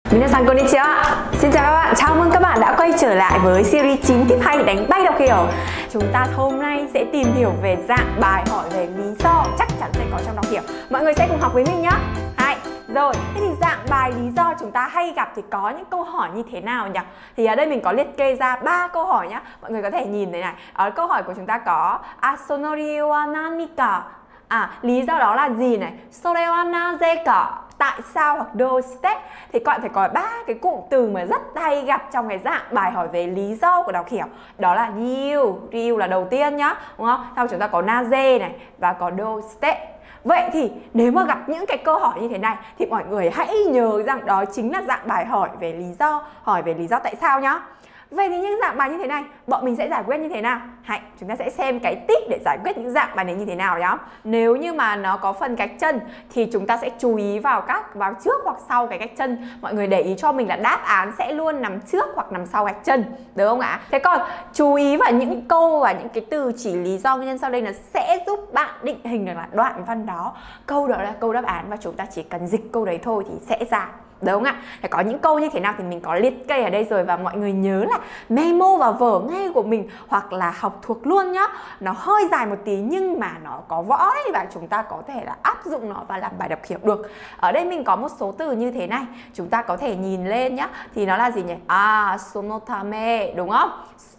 Minasan konnichiwa. Xin chào các bạn, chào mừng các bạn đã quay trở lại với series 9 tip hay đánh bay đọc hiểu. Chúng ta hôm nay sẽ tìm hiểu về dạng bài hỏi về lý do, chắc chắn sẽ có trong đọc hiểu. Mọi người sẽ cùng học với mình nhé. Rồi, thế thì dạng bài lý do chúng ta hay gặp thì có những câu hỏi như thế nào nhỉ? Thì ở đây mình có liệt kê ra 3 câu hỏi nhá. Mọi người có thể nhìn thế này. Ở câu hỏi của chúng ta có sono ryu wa nanika? Lý do đó là gì này? Sore wa naze ka? Tại sao hoặc doshite? Thì các bạn phải có 3 cái cụm từ mà rất hay gặp trong cái dạng bài hỏi về lý do của đọc hiểu. Đó là ryu là đầu tiên nhá, đúng không? Sau chúng ta có naze này và có doshite. Vậy thì nếu mà gặp những cái câu hỏi như thế này thì mọi người hãy nhớ rằng đó chính là dạng bài hỏi về lý do, hỏi về lý do tại sao nhá. Vậy thì những dạng bài như thế này bọn mình sẽ giải quyết như thế nào? Chúng ta sẽ xem cái tip để giải quyết những dạng bài này như thế nào nhá. Nếu như mà nó có phần gạch chân thì chúng ta sẽ chú ý vào trước hoặc sau cái gạch chân. Mọi người để ý cho mình là đáp án sẽ luôn nằm trước hoặc nằm sau gạch chân, được không ạ? Thế còn chú ý vào những câu và những cái từ chỉ lý do nguyên nhân sau đây là sẽ giúp bạn định hình được là đoạn văn đó, câu đó là câu đáp án và chúng ta chỉ cần dịch câu đấy thôi thì sẽ ra. Đúng không ạ? Phải có những câu như thế nào thì mình có liệt kê ở đây rồi và mọi người nhớ là memo vào vở ngay của mình hoặc là học thuộc luôn nhá. Nó hơi dài một tí nhưng mà nó có võ ấy và chúng ta có thể là áp dụng nó và làm bài đọc hiểu được. Ở đây mình có một số từ như thế này, chúng ta có thể nhìn lên nhá. Thì nó là gì nhỉ? Sonotame, đúng không?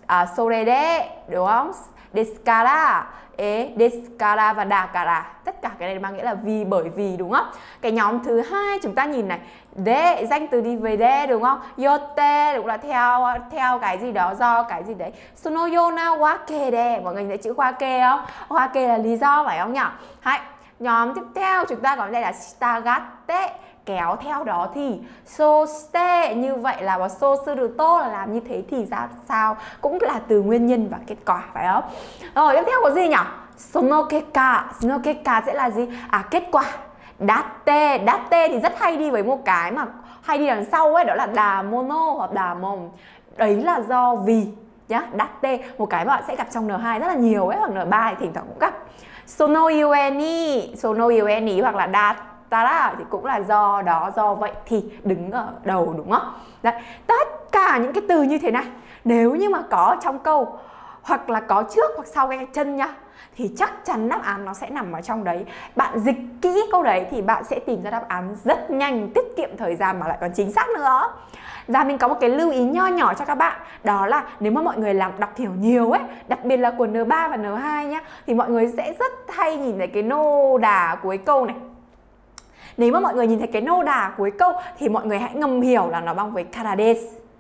Sorede, đúng không? Descara, descara và dakara. Tất cả cái này mang nghĩa là vì, bởi vì, đúng không? Cái nhóm thứ hai chúng ta nhìn này, de, danh từ đi về de, đúng không? Yote cũng là theo cái gì đó, do cái gì đấy. Sono yona wake de, mọi người nhìn thấy chữ wake không? Wake là lý do phải không nhỉ? Nhóm tiếp theo chúng ta có đây là shitagatte, kéo theo đó thì. Soste, như vậy là và so sư được tô là làm như thế thì ra sao, cũng là từ nguyên nhân và kết quả, phải không? Rồi tiếp theo có gì nhỉ? Sonokeka sẽ là gì? Kết quả. Datte thì rất hay đi với một cái mà hay đi đằng sau ấy, đó là damono hoặc damon. Đấy là do vì nhá. Datte, một cái mà bạn sẽ gặp trong N2 rất là nhiều ấy, hoặc N3 thì thỉnh thoảng cũng gặp. Sono yueni hoặc là datara thì cũng là do đó, do vậy thì đứng ở đầu, đúng không? Đấy, tất cả những cái từ như thế này nếu như mà có trong câu hoặc là có trước hoặc sau cái chân nhá thì chắc chắn đáp án nó sẽ nằm ở trong đấy. Bạn dịch kỹ câu đấy thì bạn sẽ tìm ra đáp án rất nhanh, tiết kiệm thời gian mà lại còn chính xác nữa. Và mình có một cái lưu ý nho nhỏ cho các bạn. Đó là nếu mà mọi người làm đọc hiểu nhiều ấy, đặc biệt là của N3 và N2 nhá, thì mọi người sẽ rất hay nhìn thấy cái nô đà cuối câu này. Nếu mà mọi người nhìn thấy cái nô đà cuối câu thì mọi người hãy ngầm hiểu là nó bằng với karades.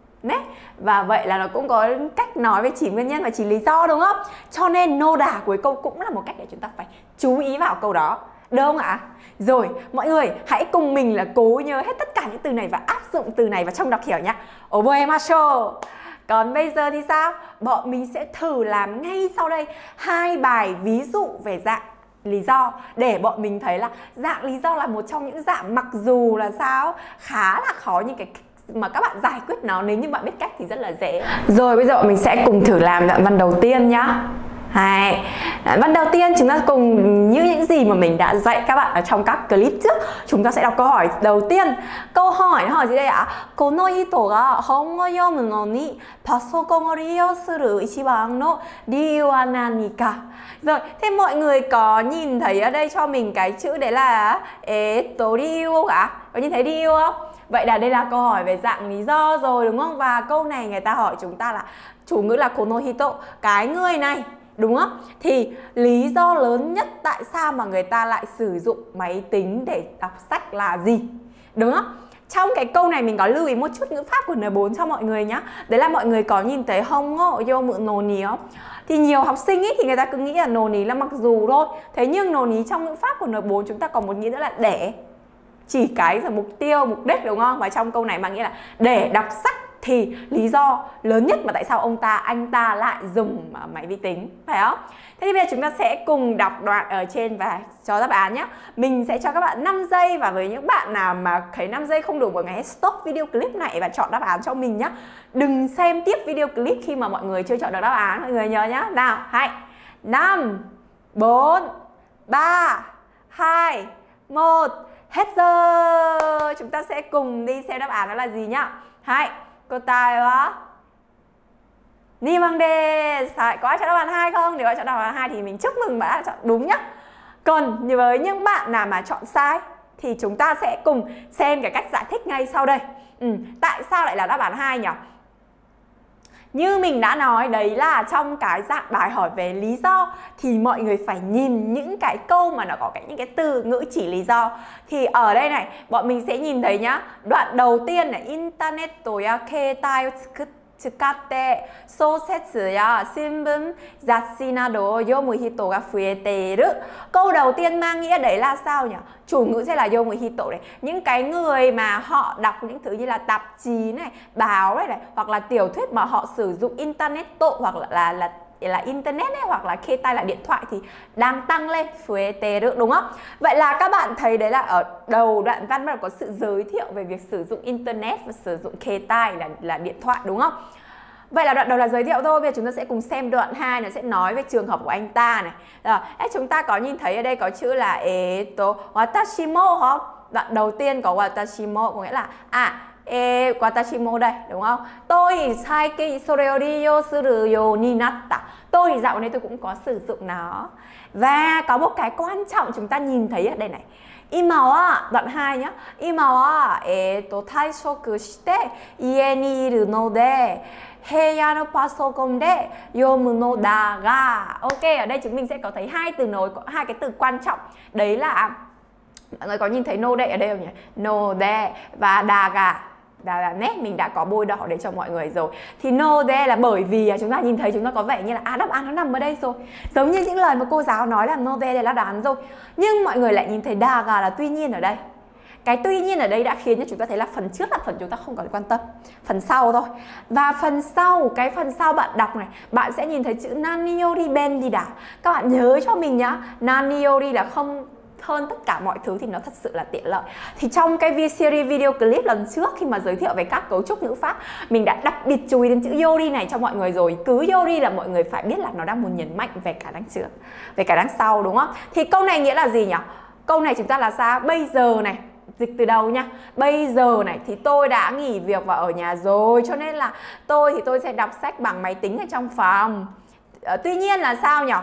Và vậy là nó cũng có cách nói về chỉ nguyên nhân và chỉ lý do, đúng không? Cho nên nô đà cuối câu cũng là một cách để chúng ta phải chú ý vào câu đó, được không ạ? Rồi, mọi người hãy cùng mình là cố nhớ hết tất cả những từ này và áp dụng từ này vào trong đọc hiểu nhé. Oboemasho. Còn bây giờ thì sao? Bọn mình sẽ thử làm ngay sau đây 2 bài ví dụ về dạng lý do để bọn mình thấy là dạng lý do là một trong những dạng mặc dù là sao khá là khó, nhưng cái mà các bạn giải quyết nó nếu như bạn biết cách thì rất là dễ. Rồi bây giờ mình sẽ cùng thử làm đoạn văn đầu tiên nhá. Đoạn văn đầu tiên chúng ta cùng như những gì mà mình đã dạy các bạn ở trong các clip trước. Chúng ta sẽ đọc câu hỏi đầu tiên. Câu hỏi nó hỏi gì đây ạ? Kono ito ga hongo yomu no ni pasokon o riyou suru ichiban no ryu wa nanika? Rồi, thế mọi người có nhìn thấy ở đây cho mình cái chữ đấy là ryu cả? Có nhìn thấy ryu không? Vậy là đây là câu hỏi về dạng lý do rồi, đúng không? Và câu này người ta hỏi chúng ta là chủ ngữ là kono hito, cái người này, đúng không? Thì lý do lớn nhất tại sao mà người ta lại sử dụng máy tính để đọc sách là gì? Đúng không? Trong cái câu này mình có lưu ý một chút ngữ pháp của N4 cho mọi người nhá. Đấy là mọi người có nhìn thấy hongo yomu no ni không? Thì nhiều học sinh ý, thì người ta cứ nghĩ là no ni là mặc dù thôi. Thế nhưng no ni trong ngữ pháp của N4 chúng ta còn một nghĩa nữa là để, chỉ cái là mục tiêu, mục đích, đúng không? Và trong câu này mang nghĩa là để đọc sách thì lý do lớn nhất mà tại sao anh ta lại dùng máy vi tính, phải không? Thế thì bây giờ chúng ta sẽ cùng đọc đoạn ở trên và cho đáp án nhé. Mình sẽ cho các bạn 5 giây và với những bạn nào mà thấy 5 giây không đủ, mọi người hãy stop video clip này và chọn đáp án cho mình nhé. Đừng xem tiếp video clip khi mà mọi người chưa chọn được đáp án, mọi người nhớ nhé. Nào, 5, 4, 3, 2, 1. Hết giờ. Chúng ta sẽ cùng đi xem đáp án đó là gì nhá. Hai, cô tài wa Nimangde. Có ai chọn đáp án 2 không? Nếu ai chọn đáp án 2 thì mình chúc mừng bạn đã chọn đúng nhá. Còn với những bạn nào mà chọn sai thì chúng ta sẽ cùng xem cái cách giải thích ngay sau đây. Tại sao lại là đáp án 2 nhỉ? Như mình đã nói, đấy là trong cái dạng bài hỏi về lý do thì mọi người phải nhìn những cái câu mà nó có những cái từ ngữ chỉ lý do. Thì ở đây này, bọn mình sẽ nhìn thấy nhá, đoạn đầu tiên này, internet ya keitai o tsukatte sousetsu ya shinbun zatshi nado yomu hito ga fueteru. Câu đầu tiên mang nghĩa đấy là sao nhỉ? Chủ ngữ sẽ là yomu hito này. Những cái người mà họ đọc những thứ như là tạp chí này, báo này, hoặc là tiểu thuyết mà họ sử dụng internet hoặc là internet ấy, hoặc là keitai là điện thoại thì đang tăng lên, fueteru, đúng không? Vậy là các bạn thấy đấy là ở đầu đoạn văn bắt đầu có sự giới thiệu về việc sử dụng internet và sử dụng keitai là điện thoại, đúng không? Vậy là đoạn đầu là giới thiệu thôi. Bây giờ chúng ta sẽ cùng xem đoạn 2, nó sẽ nói về trường hợp của anh ta này. Rồi, chúng ta có nhìn thấy ở đây có chữ là watashi mo không? Đoạn đầu tiên có watashi mo có nghĩa là watashi mo đây, đúng không? Tôi thì saikin sore o riyou suru you ni natta. Tôi thì dạo này tôi cũng có sử dụng nó. Và có một cái quan trọng chúng ta nhìn thấy ở đây này. Ima wa, đoạn 2 nhá. Ima wa taishoku shite ie ni iru node heiya no pasokan de yomu no da ga. Ok, ở đây chúng mình sẽ có thấy hai từ nối, có hai cái từ quan trọng. Đấy là mọi người có nhìn thấy node ở đây không nhỉ? Node và daga. Là nét mình đã có bôi đỏ để cho mọi người rồi. Thì node là bởi vì chúng ta nhìn thấy chúng ta có vẻ như là đáp án nó nằm ở đây rồi. Giống như những lời mà cô giáo nói là node đây là đáp án rồi. Nhưng mọi người lại nhìn thấy daga là tuy nhiên ở đây. Cái tuy nhiên ở đây đã khiến cho chúng ta thấy là phần trước là phần chúng ta không cần quan tâm, phần sau thôi. Và phần sau, cái phần sau bạn đọc này, bạn sẽ nhìn thấy chữ nani yori bendida. Các bạn nhớ cho mình nhá, nani yori là không hơn tất cả mọi thứ thì nó thật sự là tiện lợi. Thì trong cái series video clip lần trước khi mà giới thiệu về các cấu trúc ngữ pháp, mình đã đặc biệt chú ý đến chữ yori này cho mọi người rồi. Cứ yori là mọi người phải biết là nó đang muốn nhấn mạnh về cả đằng trước, về cả đằng sau, đúng không? Thì câu này nghĩa là gì nhỉ? Câu này chúng ta là sao? Bây giờ này, dịch từ đầu nha. Bây giờ này thì tôi đã nghỉ việc và ở nhà rồi, cho nên là tôi sẽ đọc sách bằng máy tính ở trong phòng. Tuy nhiên là sao nhỉ?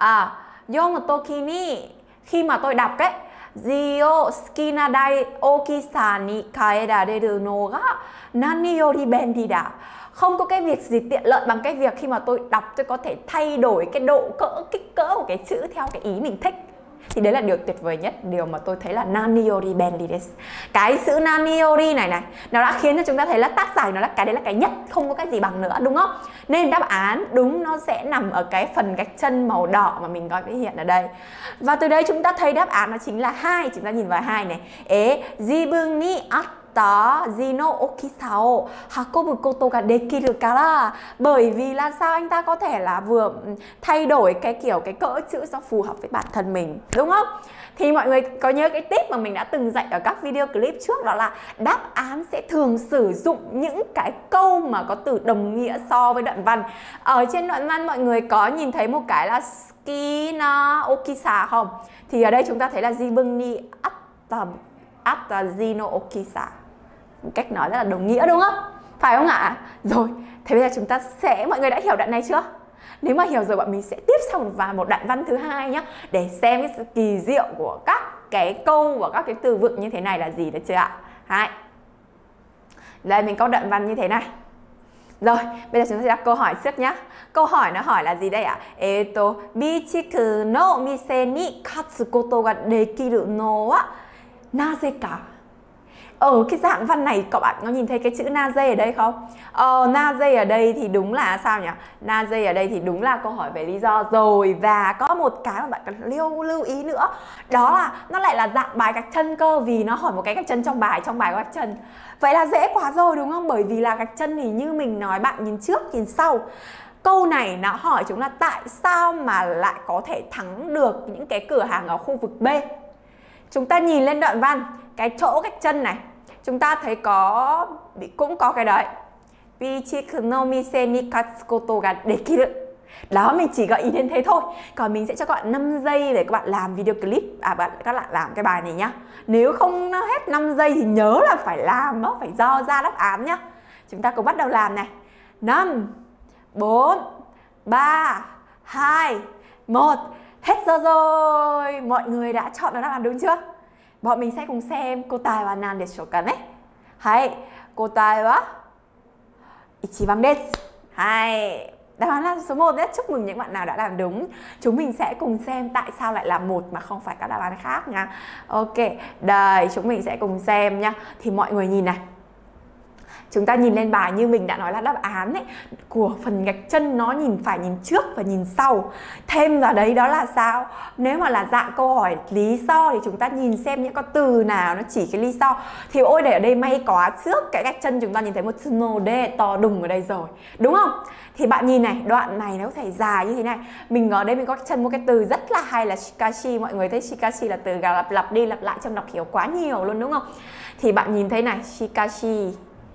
Yomu toki ni, khi mà tôi đọc ấy, Jio skina dai okisa ni kaerareru no ga nani yori benri da. Không có cái việc gì tiện lợi bằng cái việc khi mà tôi đọc tôi có thể thay đổi cái độ kích cỡ của cái chữ theo cái ý mình thích. Thì đấy là điều tuyệt vời nhất, điều mà tôi thấy là nani yori benri desu. Cái chữ nani yori này nó đã khiến cho chúng ta thấy là tác giả nó là cái đấy là cái nhất, không có cái gì bằng nữa, đúng không? Nên đáp án đúng nó sẽ nằm ở cái phần gạch chân màu đỏ mà mình có thể hiện ở đây. Và từ đây chúng ta thấy đáp án nó chính là 2. Chúng ta nhìn vào 2 này. Jibun ni atta ji no okisa o hakobu koto ga dekiru kara. Bởi vì là sao anh ta có thể là vừa thay đổi cái cỡ chữ cho phù hợp với bản thân mình, đúng không? Thì mọi người có nhớ cái tip mà mình đã từng dạy ở các video clip trước, đó là đáp án sẽ thường sử dụng những cái câu mà có từ đồng nghĩa so với đoạn văn. Ở trên đoạn văn mọi người có nhìn thấy một cái là skina okisa không? Thì ở đây chúng ta thấy là jibun ni atta ji no okisa. Cách nói rất là đồng nghĩa, đúng không? Phải không ạ? Rồi, thế bây giờ chúng ta mọi người đã hiểu đoạn này chưa? Nếu mà hiểu rồi bọn mình sẽ tiếp sang một đoạn văn thứ 2 nhé, để xem cái sự kỳ diệu của các cái câu và các cái từ vựng như thế này là gì, được chưa ạ? Hai. Đây mình có đoạn văn như thế này. Rồi, bây giờ chúng ta sẽ đặt câu hỏi trước nhé. Câu hỏi nó hỏi là gì đây ạ? Bichiku no mise ni katsu koto ga dekiru no wa naze ka? Ở cái dạng văn này các bạn có nhìn thấy cái chữ naze ở đây không? Naze ở đây thì đúng là sao nhỉ? Naze ở đây thì đúng là câu hỏi về lý do rồi. Và có một cái mà bạn cần lưu ý nữa, đó là nó lại là dạng bài gạch chân cơ, vì nó hỏi một cái gạch chân trong bài có gạch chân. Vậy là dễ quá rồi, đúng không? Bởi vì là gạch chân thì như mình nói, bạn nhìn trước nhìn sau. Câu này nó hỏi chúng là tại sao mà lại có thể thắng được những cái cửa hàng ở khu vực B. Chúng ta nhìn lên đoạn văn, cái chỗ gạch chân này, chúng ta thấy cũng có cái đấy. Bichiku no mise ni katsu koto ga dekiru. Đó, mình chỉ gợi ý đến thế thôi. Còn mình sẽ cho các bạn 5 giây để các bạn làm video clip, các bạn làm cái bài này nhá. Nếu không nó hết 5 giây thì nhớ là phải làm, nó phải do ra đáp án nhá. Chúng ta cùng bắt đầu làm này. 5 4 3 2 1. Hết giờ rồi. Mọi người đã chọn được đáp án đúng chưa? Bọn mình sẽ cùng xem cô tài wa nan deshoka ne. Hai, cô tài wa ichiban desu. Hai, đáp án là số 1 đấy. Chúc mừng những bạn nào đã làm đúng. Chúng mình sẽ cùng xem tại sao lại là 1 mà không phải các đáp án khác nha. Ok, đây chúng mình sẽ cùng xem nha. Thì mọi người nhìn này. Chúng ta nhìn lên bài như mình đã nói là đáp án ấy, của phần gạch chân nó phải nhìn trước và nhìn sau. Thêm vào đấy đó là sao? Nếu mà là dạng câu hỏi lý do thì chúng ta nhìn xem những con từ nào nó chỉ cái lý do. Thì ôi để ở đây may quá, trước cái gạch chân chúng ta nhìn thấy một tsunode to đùng ở đây rồi, đúng không? Thì bạn nhìn này, đoạn này nó có thể dài như thế này. Mình ở đây mình có chân một cái từ rất là hay là shikashi. Mọi người thấy shikashi là từ lặp đi lặp lại trong đọc hiểu quá nhiều luôn đúng không? Thì bạn nhìn thấy này, shikashi.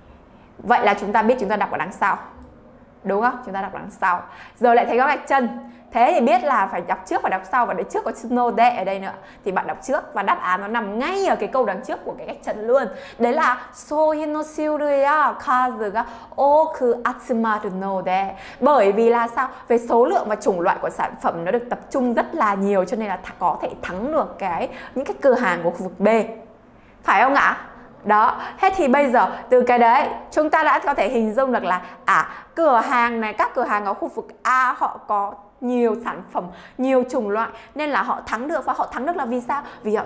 Vậy là chúng ta biết chúng ta đọc ở đằng sau, đúng không? Chúng ta đọc đằng sau. Rồi lại thấy có gạch chân. Thế thì biết là phải đọc trước và đọc sau. Và đấy trước có tsunode ở đây nữa. Thì bạn đọc trước và đáp án nó nằm ngay ở cái câu đằng trước của cái gạch chân luôn. Đấy là Sohin no shiurui ya kazu ga oku atsumaru node. Bởi vì là sao? Về số lượng và chủng loại của sản phẩm nó được tập trung rất là nhiều, cho nên là có thể thắng được những cái cửa hàng của khu vực B. Phải không ạ? Đó, thế thì bây giờ từ cái đấy chúng ta đã có thể hình dung được là cửa hàng này, các cửa hàng ở khu vực A họ có nhiều sản phẩm, nhiều chủng loại nên là họ thắng được. Và họ thắng được là vì sao?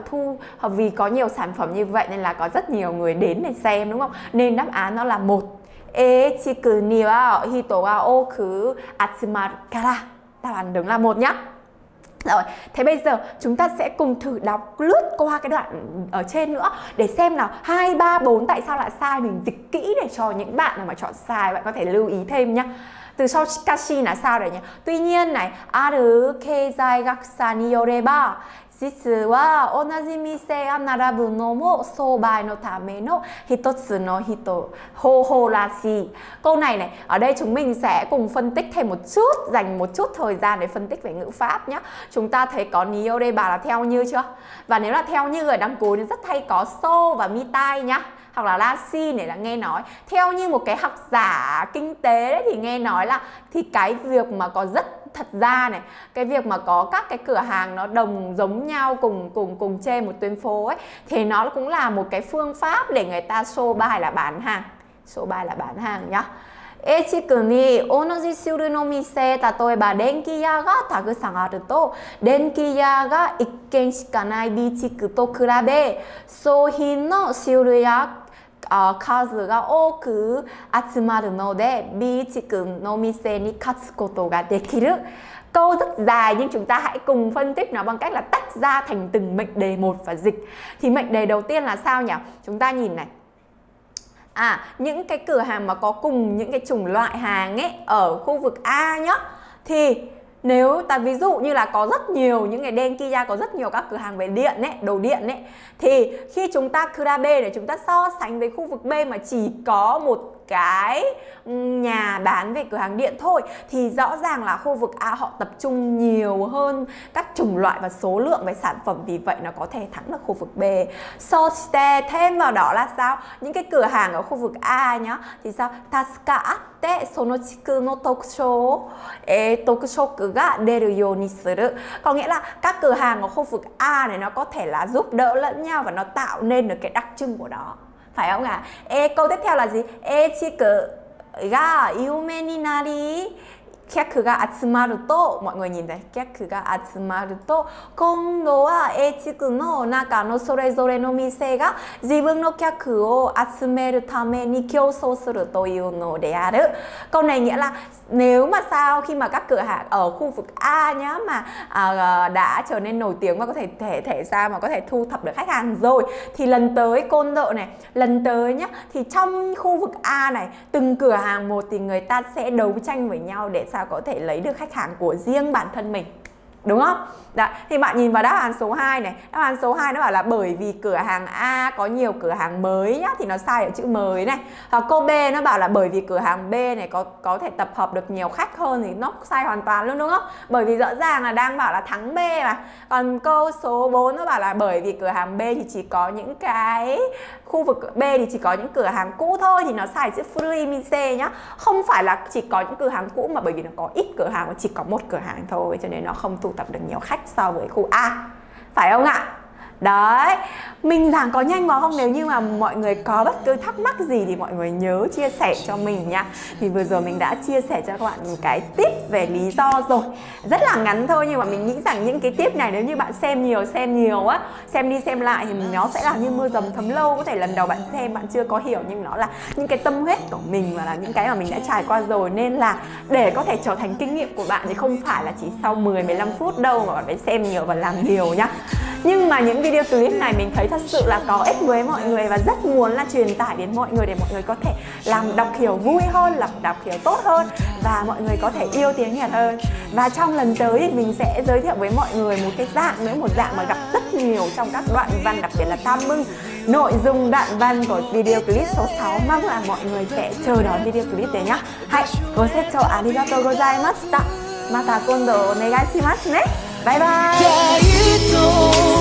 Vì có nhiều sản phẩm như vậy nên là có rất nhiều người đến để xem, đúng không? Nên đáp án nó là 1. Echiku ni wa hito ga oku atsumaru kara. Đáp án đúng là 1 nhá. Rồi, thế bây giờ chúng ta sẽ cùng thử đọc lướt qua cái đoạn ở trên nữa để xem nào 2, 3, 4 tại sao lại sai. Mình dịch kỹ để cho những bạn nào mà chọn sai bạn có thể lưu ý thêm nhá. Từ sau shikashi là sao đấy nhỉ? Tuy nhiên này, aru keizai gakusa ni yoreba jitsu wa onaji mise ga narabu no mo soubai no tame no hitotsu no houhou rashi. Câu này ở đây chúng mình sẽ cùng phân tích thêm một chút, dành một chút thời gian để phân tích về ngữ pháp nhé. Chúng ta thấy có ni yoreba là theo như chưa? Và nếu là theo như ở đằng cuối thì rất hay có so và mitai nhá. Hoặc là rashi để là nghe nói. Theo như một cái học giả kinh tế đấy, thì nghe nói là thì cái việc mà có thật ra này, cái việc mà có các cái cửa hàng nó giống nhau cùng trên một tuyến phố ấy, thì nó cũng là một cái phương pháp để người ta sobai là bán hàng. Sobai là bán hàng nhá. Echiku ni onoji shurui no mise, tatoeba denki-ya ga takusan aru to denki-ya ga 1軒しかない B 地区と比べ、商品の種類や数が多く集まるので B 地区の店に勝つことができる。Câu rất dài nhưng chúng ta hãy cùng phân tích nó bằng cách là tách ra thành từng mệnh đề một và dịch. Thì mệnh đề đầu tiên là sao nhỉ? Chúng ta nhìn này. Những cái cửa hàng mà có cùng những cái chủng loại hàng ấy ở khu vực A nhá. Thì nếu ta ví dụ như là có rất nhiều những cái Denki-ya, có rất nhiều các cửa hàng về điện ấy, đồ điện ấy, thì khi chúng ta kurabe để chúng ta so sánh với khu vực B mà chỉ có một cái nhà bán về cửa hàng điện thôi, thì rõ ràng là khu vực A họ tập trung nhiều hơn các chủng loại và số lượng về sản phẩm, vì vậy nó có thể thắng được khu vực B. Soshite, thêm vào đó là sao? Những cái cửa hàng ở khu vực A nhá, thì sao? Tasuka atte sono chiku no tokushoku ga deru you ni suru. Có nghĩa là các cửa hàng ở khu vực A này nó có thể là giúp đỡ lẫn nhau và nó tạo nên được cái đặc trưng của nó. Phải không ạ? Câu tiếp theo là gì? Echiku ga yume ni nari kyaku ga atsumaru to, mọi người nhìn thấy kyaku ga atsumaru to kondo wa echiku no naka no sorezore no mise ga jibun no kyaku o atsumeru tame ni kyōsō suru toiu no de aru. Câu này nghĩa là nếu mà sao khi mà các cửa hàng ở khu vực A nhá mà đã trở nên nổi tiếng và có thể sao mà có thể thu thập được khách hàng rồi, thì lần tới kondo này, lần tới nhá, thì trong khu vực A này từng cửa hàng một thì người ta sẽ đấu tranh với nhau để sao có thể lấy được khách hàng của riêng bản thân mình. đúng không? Đấy, thì bạn nhìn vào đáp án số 2 này. Đáp án số 2 nó bảo là bởi vì cửa hàng A có nhiều cửa hàng mới nhá, thì nó sai ở chữ mới này. Hoặc câu B nó bảo là bởi vì cửa hàng B này có thể tập hợp được nhiều khách hơn, thì nó sai hoàn toàn luôn, đúng không? Bởi vì rõ ràng là đang bảo là thắng B mà. Còn câu số 4 nó bảo là bởi vì cửa hàng B thì chỉ có những cái khu vực B thì chỉ có những cửa hàng cũ thôi, thì nó sai chữ furuimise nhá. Không phải là chỉ có những cửa hàng cũ, mà bởi vì nó có ít cửa hàng và chỉ có một cửa hàng thôi, cho nên nó không tụ tập được nhiều khách so với khu A. Phải không ạ? Đấy, mình giảng có nhanh quá không? Nếu như mà mọi người có bất cứ thắc mắc gì thì mọi người nhớ chia sẻ cho mình nha. Thì vừa rồi mình đã chia sẻ cho các bạn một cái tip về lý do rồi. Rất là ngắn thôi, nhưng mà mình nghĩ rằng những cái tip này nếu như bạn xem nhiều á, xem đi xem lại thì nó sẽ là như mưa dầm thấm lâu. Có thể lần đầu bạn xem bạn chưa có hiểu, nhưng nó là những cái tâm huyết của mình và là những cái mà mình đã trải qua rồi. Nên là để có thể trở thành kinh nghiệm của bạn thì không phải là chỉ sau 10-15 phút đâu, mà bạn phải xem nhiều và làm nhiều nhá. Nhưng mà những video clip này mình thấy thật sự là có ích với mọi người và rất muốn là truyền tải đến mọi người để mọi người có thể làm đọc hiểu vui hơn, làm đọc hiểu tốt hơn và mọi người có thể yêu tiếng Nhật hơn. Và trong lần tới thì mình sẽ giới thiệu với mọi người một cái dạng nữa, một dạng mà gặp rất nhiều trong các đoạn văn, đặc biệt là tam bưng. Nội dung đoạn văn của video clip số 6 mong là mọi người sẽ chờ đón video clip đấy nhá. Hai, gosetsu arigatou gozaimashita. Mata kondo onegai shimasu ne. Bye bye.